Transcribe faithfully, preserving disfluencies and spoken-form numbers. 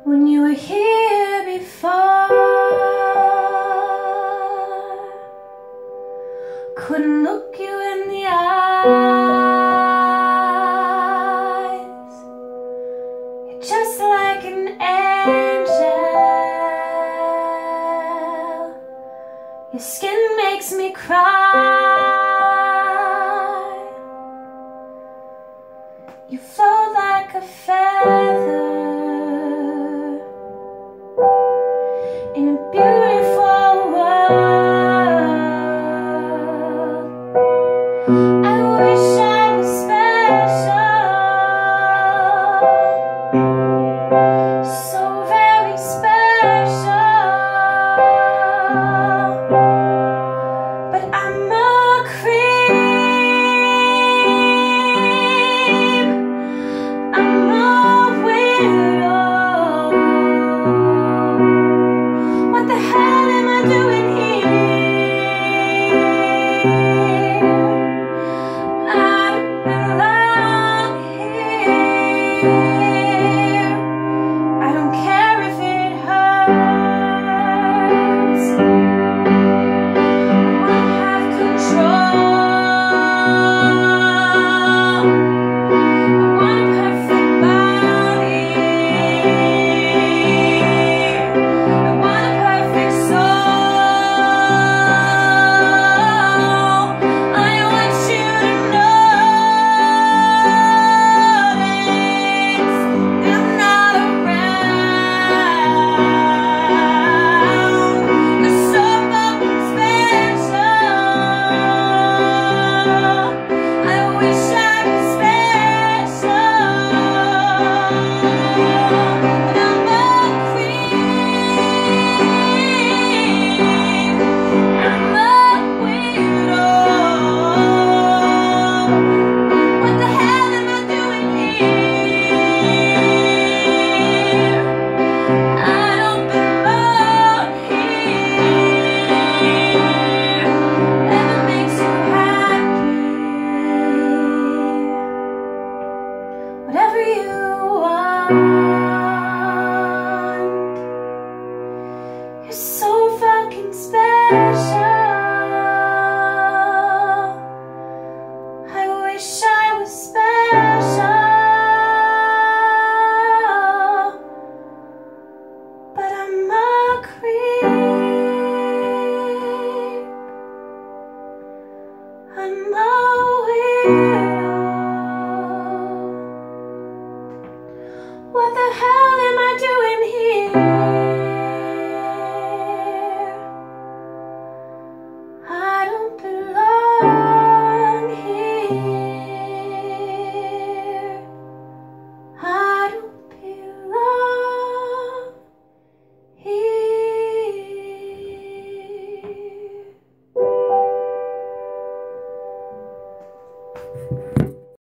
when you were here before. Couldn't look you in the eyes. You're just like an angel. Your skin makes me cry. You float like a feather in a beautiful world. I wish I was special, so very special, but I'm a creep. I'm a weirdo. What the hell am I doing here? I don't belong here. I don't care if it hurts. I wanna have control. I want a perfect body. I want a perfect soul. I want you to notice I'm not around. You're so fucking special. I wish I was special, but I'm a creep. I'm a weirdo. What the hell am I doing here? I don't belong here. Whatever makes you happy, whatever you want. You're so fucking special. I wish I was special, but I'm a creep. I'm a weirdo.